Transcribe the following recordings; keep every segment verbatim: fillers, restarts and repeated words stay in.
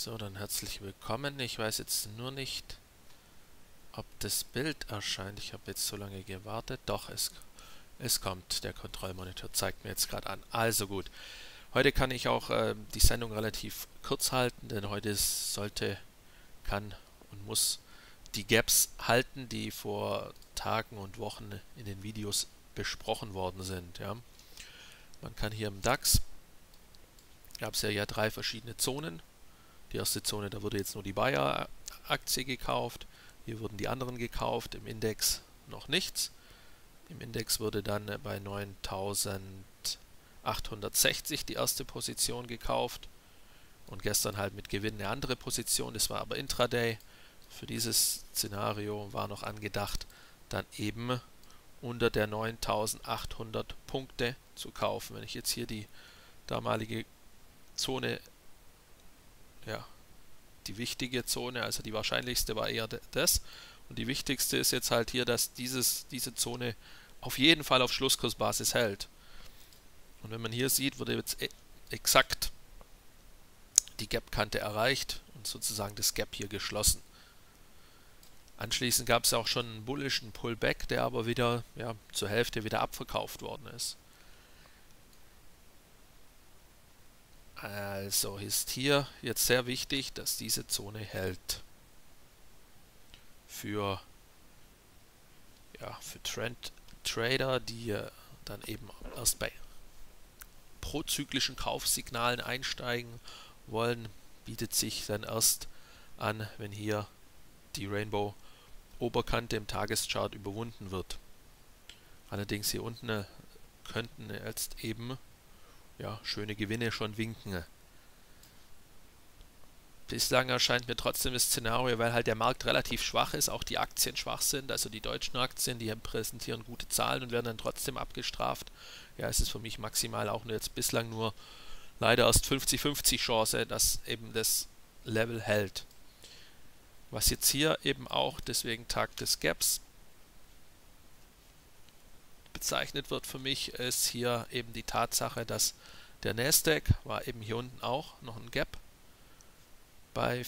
So, dann herzlich willkommen. Ich weiß jetzt nur nicht, ob das Bild erscheint. Ich habe jetzt so lange gewartet. Doch, es, es kommt. Der Kontrollmonitor zeigt mir jetzt gerade an. Also gut. Heute kann ich auch äh, die Sendung relativ kurz halten, denn heute sollte, kann und muss die Gaps halten, die vor Tagen und Wochen in den Videos besprochen worden sind. Ja. Man kann hier im DAX, gab es ja, ja drei verschiedene Zonen. Die erste Zone, da wurde jetzt nur die Bayer-Aktie gekauft. Hier wurden die anderen gekauft, im Index noch nichts. Im Index wurde dann bei neuntausendachthundertsechzig die erste Position gekauft. Und gestern halt mit Gewinn eine andere Position, das war aber Intraday. Für dieses Szenario war noch angedacht, dann eben unter der neuntausendachthundert Punkte zu kaufen. Wenn ich jetzt hier die damalige Zone, ja, die wichtige Zone, also die wahrscheinlichste war eher das. Und die wichtigste ist jetzt halt hier, dass dieses, diese Zone auf jeden Fall auf Schlusskursbasis hält. Und wenn man hier sieht, wurde jetzt exakt die Gap-Kante erreicht und sozusagen das Gap hier geschlossen. Anschließend gab es auch schon einen bullischen Pullback, der aber wieder, ja, zur Hälfte wieder abverkauft worden ist. Also ist hier jetzt sehr wichtig, dass diese Zone hält. Für, ja, für Trend Trader, die äh, dann eben erst bei prozyklischen Kaufsignalen einsteigen wollen, bietet sich dann erst an, wenn hier die Rainbow-Oberkante im Tageschart überwunden wird. Allerdings hier unten äh, könnten jetzt eben, ja, schöne Gewinne schon winken. Bislang erscheint mir trotzdem das Szenario, weil halt der Markt relativ schwach ist, auch die Aktien schwach sind, also die deutschen Aktien, die präsentieren gute Zahlen und werden dann trotzdem abgestraft. Ja, es ist für mich maximal auch nur jetzt bislang nur leider erst fünfzig fünfzig Chance, dass eben das Level hält. Was jetzt hier eben auch, deswegen Tag des Gaps, bezeichnet wird für mich, ist hier eben die Tatsache, dass der Nasdaq war eben hier unten auch noch ein Gap bei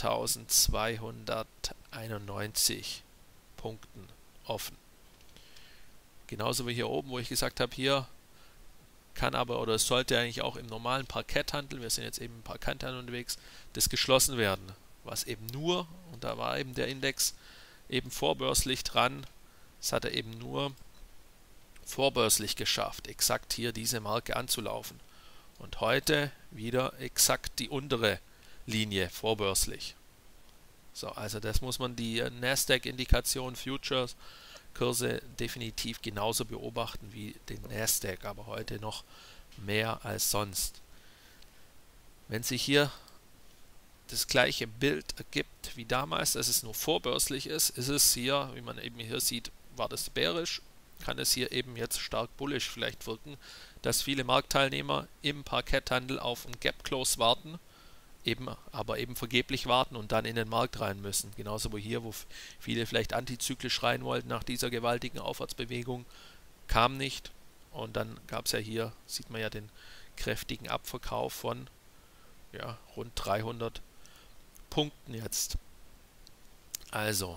viertausendzweihunderteinundneunzig Punkten offen. Genauso wie hier oben, wo ich gesagt habe, hier kann aber oder es sollte eigentlich auch im normalen Parketthandel, wir sind jetzt eben im Parketthandel unterwegs, das geschlossen werden. Was eben nur, und da war eben der Index eben vorbörslich dran, das hat er eben nur vorbörslich geschafft, exakt hier diese Marke anzulaufen. Und heute wieder exakt die untere Linie vorbörslich. So, also das muss man die Nasdaq-Indikation Futures Kurse definitiv genauso beobachten wie den Nasdaq, aber heute noch mehr als sonst. Wenn sich hier das gleiche Bild ergibt wie damals, dass es nur vorbörslich ist, ist es hier, wie man eben hier sieht, war das bärisch, kann es hier eben jetzt stark bullisch vielleicht wirken, dass viele Marktteilnehmer im Parketthandel auf ein Gap Close warten, eben, aber eben vergeblich warten und dann in den Markt rein müssen. Genauso wie hier, wo viele vielleicht antizyklisch rein wollten nach dieser gewaltigen Aufwärtsbewegung, kam nicht. Und dann gab es ja hier, sieht man ja den kräftigen Abverkauf von, ja, rund dreihundert Punkten jetzt. Also,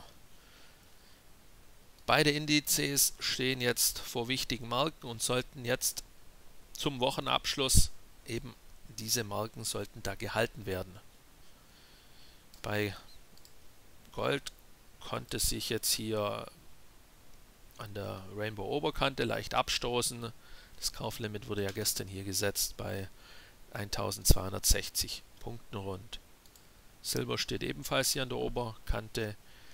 beide Indizes stehen jetzt vor wichtigen Marken und sollten jetzt zum Wochenabschluss eben diese Marken sollten da gehalten werden. Bei Gold konnte sich jetzt hier an der Rainbow-Oberkante leicht abstoßen. Das Kauflimit wurde ja gestern hier gesetzt bei eintausendzweihundertsechzig Punkten rund. Silber steht ebenfalls hier an der Oberkante.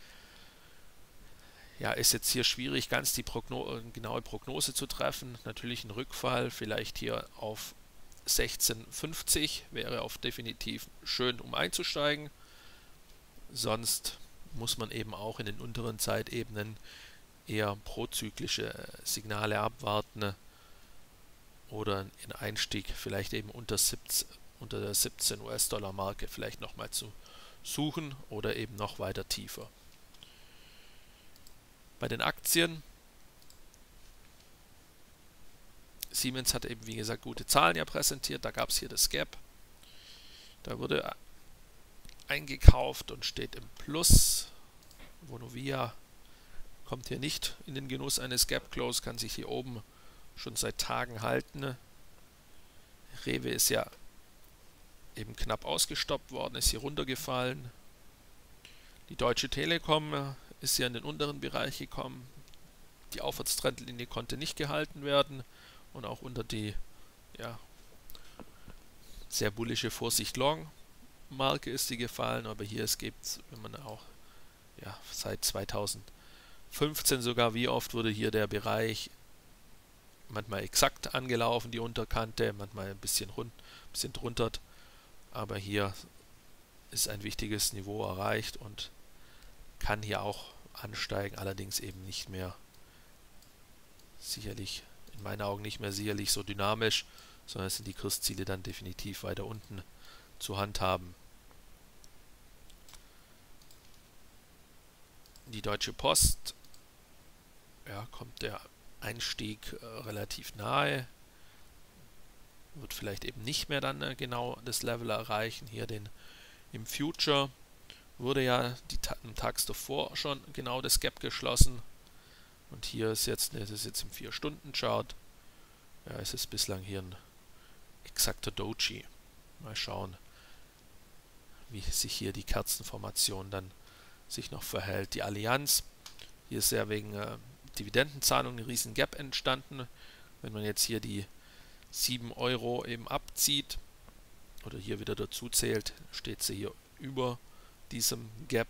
Ja, ist jetzt hier schwierig, ganz die Progno- genaue Prognose zu treffen. Natürlich ein Rückfall, vielleicht hier auf sechzehn fünfzig wäre auf definitiv schön, um einzusteigen. Sonst muss man eben auch in den unteren Zeitebenen eher prozyklische Signale abwarten oder einen Einstieg vielleicht eben unter, siebzehn, unter der siebzehn US-Dollar Marke vielleicht nochmal zu suchen oder eben noch weiter tiefer. Bei den Aktien, Siemens hat eben, wie gesagt, gute Zahlen ja präsentiert. Da gab es hier das Gap. Da wurde eingekauft und steht im Plus. Vonovia kommt hier nicht in den Genuss eines Gap Close, kann sich hier oben schon seit Tagen halten. Rewe ist ja eben knapp ausgestoppt worden, ist hier runtergefallen. Die Deutsche Telekom ist hier in den unteren Bereich gekommen. Die Aufwärtstrendlinie konnte nicht gehalten werden und auch unter die ja, sehr bullische Vorsicht Long Marke ist sie gefallen, aber hier es gibt, wenn man auch ja, seit zweitausendfünfzehn sogar, wie oft wurde hier der Bereich manchmal exakt angelaufen, die Unterkante, manchmal ein bisschen rund, ein bisschen drunter, aber hier ist ein wichtiges Niveau erreicht und kann hier auch ansteigen, allerdings eben nicht mehr sicherlich, in meinen Augen nicht mehr sicherlich so dynamisch, sondern sind die Kursziele dann definitiv weiter unten zu handhaben. Die Deutsche Post, ja, kommt der Einstieg äh, relativ nahe, wird vielleicht eben nicht mehr dann äh, genau das Level erreichen. Hier den im Future wurde ja die, am Tag davor schon genau das Gap geschlossen. Und hier ist jetzt, das ist jetzt im vier Stunden Chart, ja, es ist bislang hier ein exakter Doji. Mal schauen, wie sich hier die Kerzenformation dann sich noch verhält. Die Allianz, hier ist ja wegen äh, Dividendenzahlung ein riesen Gap entstanden. Wenn man jetzt hier die sieben Euro eben abzieht oder hier wieder dazu zählt, steht sie hier über diesem Gap.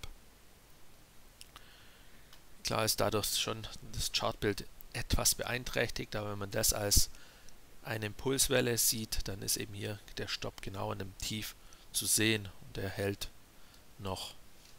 Klar ist dadurch schon das Chartbild etwas beeinträchtigt, aber wenn man das als eine Impulswelle sieht, dann ist eben hier der Stopp genau in dem Tief zu sehen und der hält noch.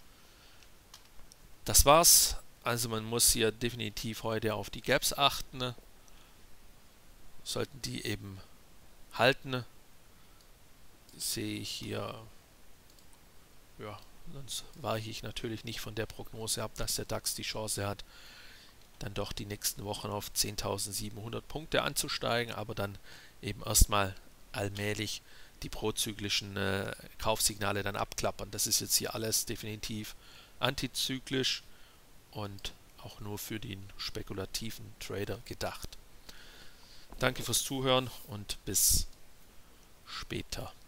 Das war's. Also man muss hier definitiv heute auf die Gaps achten. Sollten die eben halten, sehe ich hier, ja, sonst weiche ich natürlich nicht von der Prognose ab, dass der DAX die Chance hat, dann doch die nächsten Wochen auf zehntausendsiebenhundert Punkte anzusteigen, aber dann eben erstmal allmählich die prozyklischen äh, Kaufsignale dann abklappern. Das ist jetzt hier alles definitiv antizyklisch und auch nur für den spekulativen Trader gedacht. Danke fürs Zuhören und bis später.